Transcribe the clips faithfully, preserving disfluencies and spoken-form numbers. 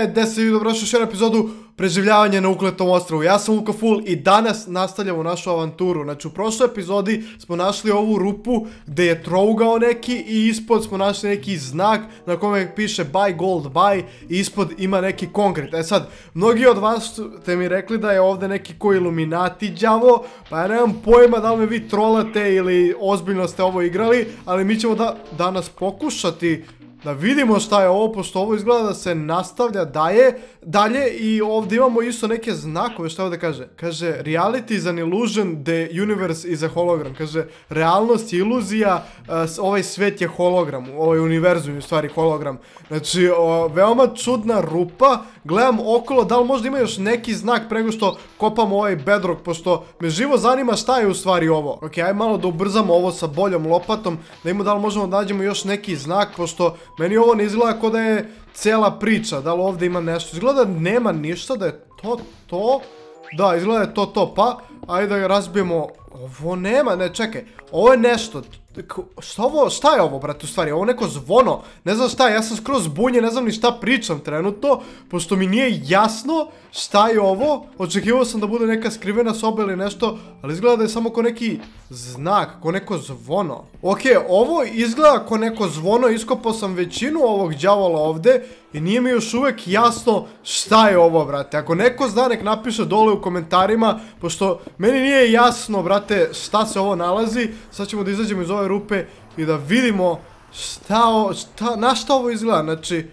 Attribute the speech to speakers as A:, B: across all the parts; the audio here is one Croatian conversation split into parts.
A: je deset i dobrodošli u još jednu epizodu preživljavanje na ukletom ostrvu. Ja sam Luka Full i danas nastavljamo našu avanturu. Znači u prošloj epizodi smo našli ovu rupu gde je trougao neki i ispod smo našli neki znak na kome piše buy gold buy i ispod ima neki konkret. E sad, mnogi od vas ste mi rekli da je ovde neki ko Illuminati đavo, pa ja nemam pojma da li me vi trolate ili ozbiljno ste ovo igrali, ali mi ćemo da danas pokušati da vidimo šta je ovo, pošto ovo izgleda da se nastavlja daje, dalje i ovdje imamo isto neke znakove, šta ovdje kaže? Kaže, reality is an illusion, the universe is a hologram. Kaže, realnost je iluzija, uh, ovaj svet je hologram, ovaj univerzum je u stvari hologram. Znači, o, veoma čudna rupa, gledam okolo, da li možda ima još neki znak prego što kopam ovaj bedrock, pošto me živo zanima šta je u stvari ovo. Ok, aj malo da ubrzamo ovo sa boljom lopatom, da imamo da li možemo da nađemo još neki znak, pošto meni ovo ne izgleda kao da je cijela priča, da li ovdje ima nešto, izgleda da nema ništa, da je to to, da, izgleda da je to to, pa, ajde da ga razbijemo, ovo nema, ne, čekaj, ovo je nešto, šta ovo, šta je ovo, brate, u stvari, ovo neko zvono, ne znam šta je, ja sam skroz zbunjen, ne znam ni šta pričam trenutno, pošto mi nije jasno šta je ovo, očekivao sam da bude neka skrivena soba ili nešto, ali izgleda da je samo ko neki znak, ko neko zvono. Ok, ovo izgleda ko neko zvono, iskopao sam većinu ovog đavola ovde i nije mi još uvek jasno šta je ovo, brate. Ako neko zna, nek napiše dole u komentarima, pošto meni nije jasno, brate, šta se ovo nalazi. Sad ćemo da izađemo iz ove rupe i da vidimo šta ovo, šta, na šta ovo izgleda. Znači,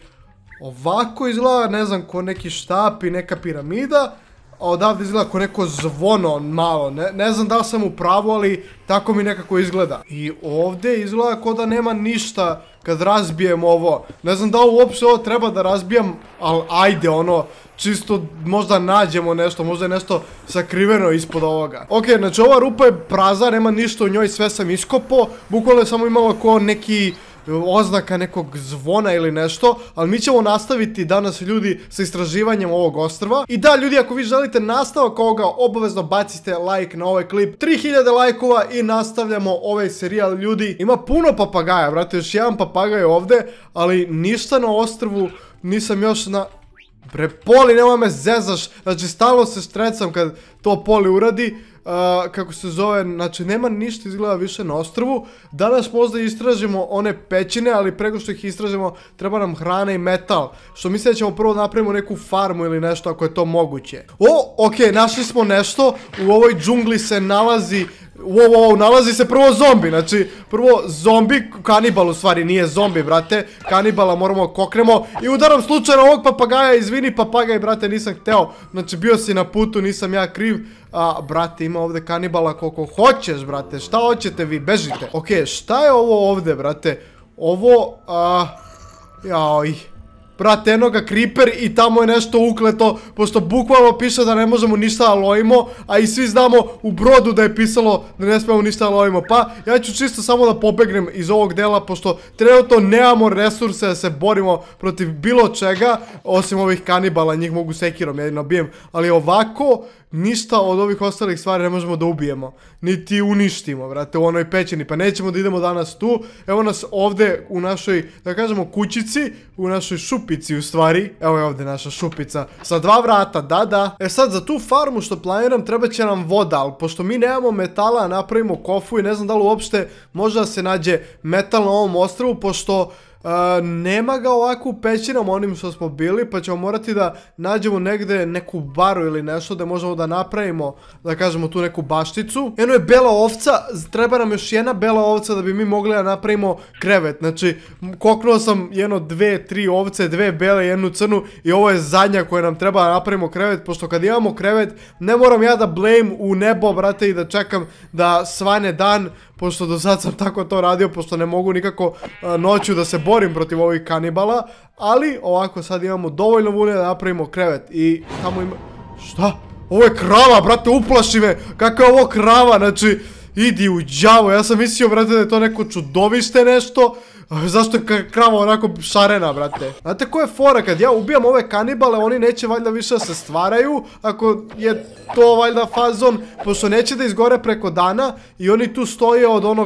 A: ovako izgleda, ne znam, ko neki štap i neka piramida, a odavde izgleda ko neko zvono malo, ne, ne znam da li sam u pravu, ali tako mi nekako izgleda. I ovdje izgleda kao da nema ništa kad razbijem ovo, ne znam da li uopšte ovo treba da razbijam, ali ajde ono, čisto možda nađemo nešto, možda je nešto sakriveno ispod ovoga. Ok, znači ova rupa je prazna, nema ništa u njoj, sve sam iskopao, bukvalno je samo imalo kao neki oznaka nekog zvona ili nešto, ali mi ćemo nastaviti danas, ljudi, sa istraživanjem ovog ostrva. I da, ljudi, ako vi želite nastavak ovoga, obavezno bacite like na ovaj klip, tri hiljade lajkova i nastavljamo ovaj serijal, ljudi. Ima puno papagaja, brate, još jedan papagaj ovde, ali ništa na ostrvu nisam još na... Bre, Poli, nemoj me zezaš, znači stalno se strecam kad to Poli uradi. Uh, kako se zove, znači nema ništa izgleda više na ostrvu. Danas možda istražimo one pećine, ali preko što ih istražimo treba nam hrana i metal, što mislim da ćemo prvo napravimo neku farmu ili nešto ako je to moguće. O, ok, našli smo nešto, u ovoj džungli se nalazi, wow, wow, nalazi se prvo zombi, znači prvo zombi, kanibal u stvari, nije zombi, brate, kanibala moramo koknemo i udaram slučajno ovog papagaja, izvini papagaj, brate, nisam hteo, znači bio si na putu, nisam ja kriv. A, brate, ima ovdje kanibala koliko hoćeš, brate, šta hoćete vi, bežite. Ok, šta je ovo ovdje, brate, ovo, a, jaoj, brate, eno ga creeper i tamo je nešto ukleto, pošto bukvalno piše da ne možemo ništa da lovimo, a i svi znamo u brodu da je pisalo da ne smemo ništa da lovimo, pa ja ću čisto samo da pobegnem iz ovog dela, pošto trenutno nemamo resurse da se borimo protiv bilo čega, osim ovih kanibala, njih mogu sekirom jedino bijem, ali ovako ništa od ovih ostalih stvari ne možemo da ubijemo, niti uništimo, brate, u onoj pećini, pa nećemo da idemo danas tu. Evo nas ovde u našoj, da kažemo, kućici, u našoj šupici u stvari, evo je ovde naša šupica, sa dva vrata, da, da. E sad, za tu farmu što planiram, treba će nam voda, ali pošto mi nemamo metala, napravimo kofu i ne znam da li uopšte može da se nađe metal na ovom ostrvu, pošto Uh, nema ga ovako u pećinama onim što smo bili, pa ćemo morati da nađemo negde neku baru ili nešto da možemo da napravimo, da kažemo, tu neku bašticu. Eno je bela ovca, treba nam još jedna bela ovca da bi mi mogli da napravimo krevet. Znači, koknuo sam jedno, dve, tri ovce, dve bele, jednu crnu i ovo je zadnja koja nam treba da napravimo krevet, pošto kad imamo krevet ne moram ja da blame u nebo, brate, i da čekam da svane dan, pošto do sad sam tako to radio, pošto ne mogu nikako uh, noću da se borim protiv ovih kanibala, ali ovako sad imamo dovoljno vune da napravimo krevet i tamo ima... Šta? Ovo je krava, brate, uplaši me! Kakva je ovo krava, znači... Idi u đavo, ja sam mislio, brate, da je to neko čudovište nešto. Zašto je krava onako šarena, brate? Znate ko je fora, kad ja ubijam ove kanibale, oni neće valjda više da se stvaraju, ako je to valjda fazon, pošto neće da izgore preko dana i oni tu stoje od onog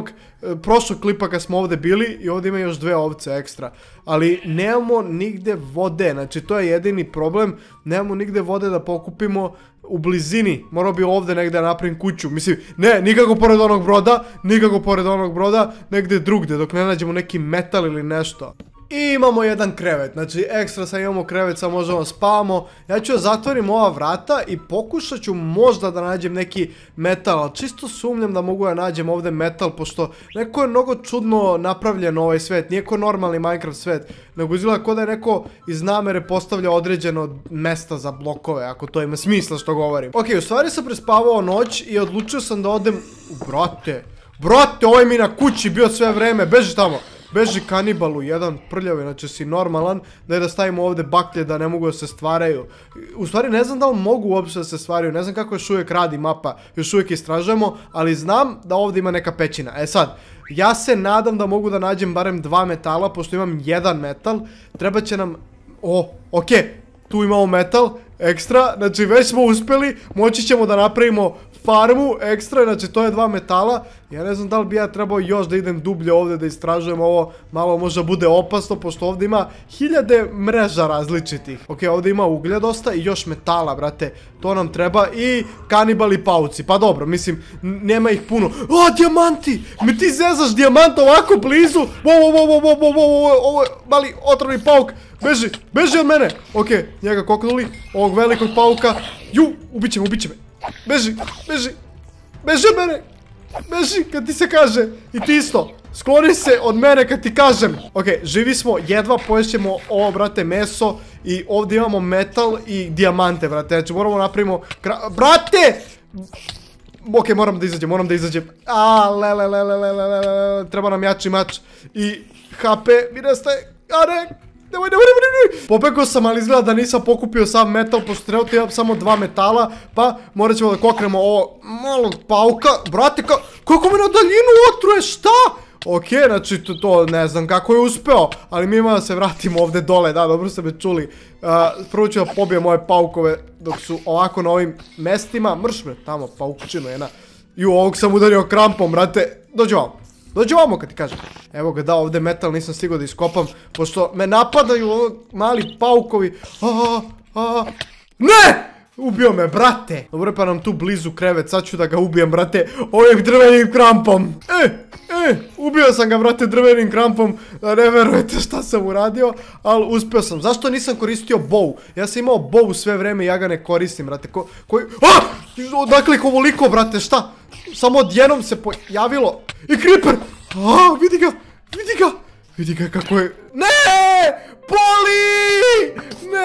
A: prošlog klipa kad smo ovdje bili i ovdje ima još dve ovce ekstra. Ali nemamo nigde vode, znači to je jedini problem, nemamo nigde vode da pokupimo u blizini. Morao bi ovdje negdje napravim kuću, mislim, ne, nikako pored onog broda, nikako pored onog broda, negdje drugdje, dok ne nađemo neki metal ili nešto. I imamo jedan krevet, znači ekstra sad imamo krevet, sad možemo spavamo. Ja ću zatvorim ova vrata i pokušat ću možda da nađem neki metal, ali čisto sumnjam da mogu da nađem ovdje metal, pošto neko je mnogo čudno napravljen ovaj svet, nije ko normalni Minecraft svet, nego izgleda kao da je neko iz namere postavlja određeno mesta za blokove, ako to ima smisla što govorim. Ok, u stvari sam prespavao noć i odlučio sam da odem, brate, brate, ovaj mi na kući bio sve vreme, beži tamo. Beži kanibalu, jedan prljav, znači si normalan, da je da stavimo ovdje baklje da ne mogu da se stvaraju. U stvari ne znam da li mogu uopšte da se stvaraju, ne znam kako još uvijek radi mapa, još uvijek istražujemo, ali znam da ovdje ima neka pećina. E sad, ja se nadam da mogu da nađem barem dva metala, pošto imam jedan metal, treba će nam, o, okej, tu imamo metal, ekstra, znači već smo uspjeli, moći ćemo da napravimo farmu, ekstra, znači to je dva metala. Ja ne znam da li bi ja trebao još da idem dublje ovdje da istražujem ovo, malo možda bude opasno, pošto ovdje ima hiljade mreža različitih. Ok, ovdje ima uglja dosta i još metala, brate, to nam treba i kanibali pauci, pa dobro, mislim, nema ih puno. O, dijamanti, me ti zezaš dijamant ovako blizu, ovo, ovo, ovo, ovo, ovo, ovo, mali otrovni pauk, beži, beži od mene. Ok, njega koknuli, ovog velikog pauka, ju, ubit će me, ubit će me. Beži, beži, beži od mene, beži kad ti se kaže, i ti isto, skloni se od mene kad ti kažem. Ok, živi smo, jedva poješćemo ovo, brate, meso i ovdje imamo metal i dijamante, brate, znači moramo napravimo, brate, ok, moram da izađem, moram da izađem, a, le, le, le, le, le, le, le, treba nam jači mač i ha pe mi nestaje, a ne, nemoj, nemoj, nemoj, nemoj. Popekao sam, ali izgleda da nisam pokupio sam metal, pošto trebate imam samo dva metala, pa morat ćemo da koknemo ovo malog pauka. Brate, ka, kako me na daljinu otruje, šta? Ok, znači to, to ne znam kako je uspeo, ali mi imamo da se vratimo ovdje dole, da, dobro ste me čuli. Uh, prvo ću da pobijem ove paukove dok su ovako na ovim mestima. Mrš me, tamo paukčino jedna. Ju, ovog sam udario krampom, brate, dođi vam. Dođi ovamo kad ti kažem. Evo ga, da, ovdje metal nisam stigao da iskopam, pošto me napadaju mali paukovi. Aaaa, aaaa. Ne! Ubio me, brate. Dobro, pa nam tu blizu krevet, sad ću da ga ubijem, brate, ovim drvenim krampom. E, e, ubio sam ga, brate, drvenim krampom. Ne verujete šta sam uradio, ali uspio sam. Zašto nisam koristio bow? Ja sam imao bow sve vreme i ja ga ne koristim, brate. Ko, koji... A! Dakle, kovoliko, brate, šta? Samo odjednom se pojavilo. I creeper! A, vidi ga, vidi ga. Vidi ga kako je... Ne! Poli!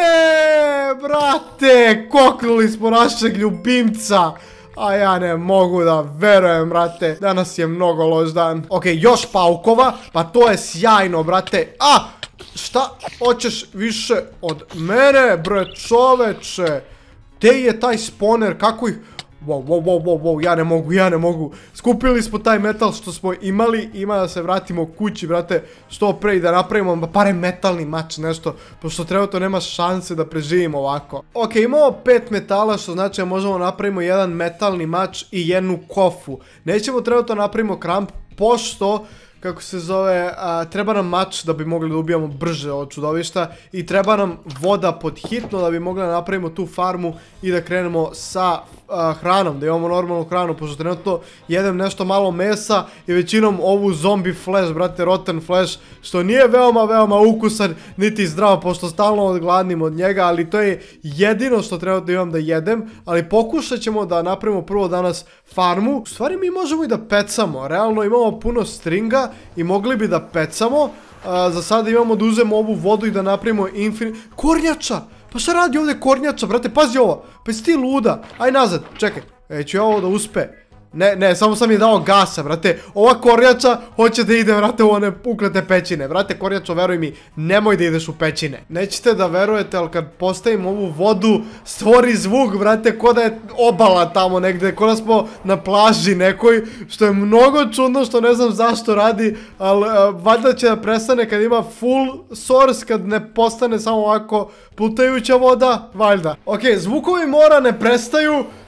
A: Ne, brate! Koknuli smo našeg ljubimca. A ja ne mogu da verujem, brate. Danas je mnogo loš dan. Ok, još paukova. Pa to je sjajno, brate. A! Šta? Hoćeš više od mene, bre, čoveče? Gde je taj spawner? Kako ih... Wow, wow, wow, wow, wow, ja ne mogu, ja ne mogu. Skupili smo taj metal što smo imali. Ima da se vratimo kući, brate, što pre i da napravimo barem metalni mač, nešto. Pošto trenutno nema šanse da preživimo ovako. Ok, imamo pet metala, što znači da možemo napravimo jedan metalni mač i jednu kofu. Nećemo trenutno napravimo kramp, pošto... Kako se zove, a, treba nam mač da bi mogli da ubijamo brže od čudovišta i treba nam voda pod hitno da bi mogli da napravimo tu farmu i da krenemo sa a, hranom, da imamo normalnu hranu, pošto trenutno jedem nešto malo mesa i većinom ovu zombie flesh, brate, rotten flesh, što nije veoma, veoma ukusan, niti zdrav, pošto stalno odgladnim od njega, ali to je jedino što trenutno imam da jedem, ali pokušat ćemo da napravimo prvo danas farmu. U stvari mi možemo i da pecamo, realno imamo puno stringa i mogli bi da pecamo. A, za sada imamo da uzemo ovu vodu i da napravimo infinite... Kornjača! Pa šta radi ovdje kornjača, brate, pazi ovo. Pa jesi ti luda? Aj nazad, čekaj. E, ću ja ovo da uspe. Ne, ne, samo sam mi dao gasa, brate. Ova kornjača hoće da ide, brate, u one uklete pećine. Brate, kornjačo, veruj mi, nemoj da ideš u pećine. Nećete da verujete, ali kad postavim ovu vodu, stvori zvuk, brate, ko da je obala tamo negde, ko da smo na plaži nekoj, što je mnogo čudno, što ne znam zašto radi, ali uh, valjda će da prestane kad ima full source, kad ne postane samo ovako plutajuća voda, valjda. Ok, zvukovi mora ne prestaju.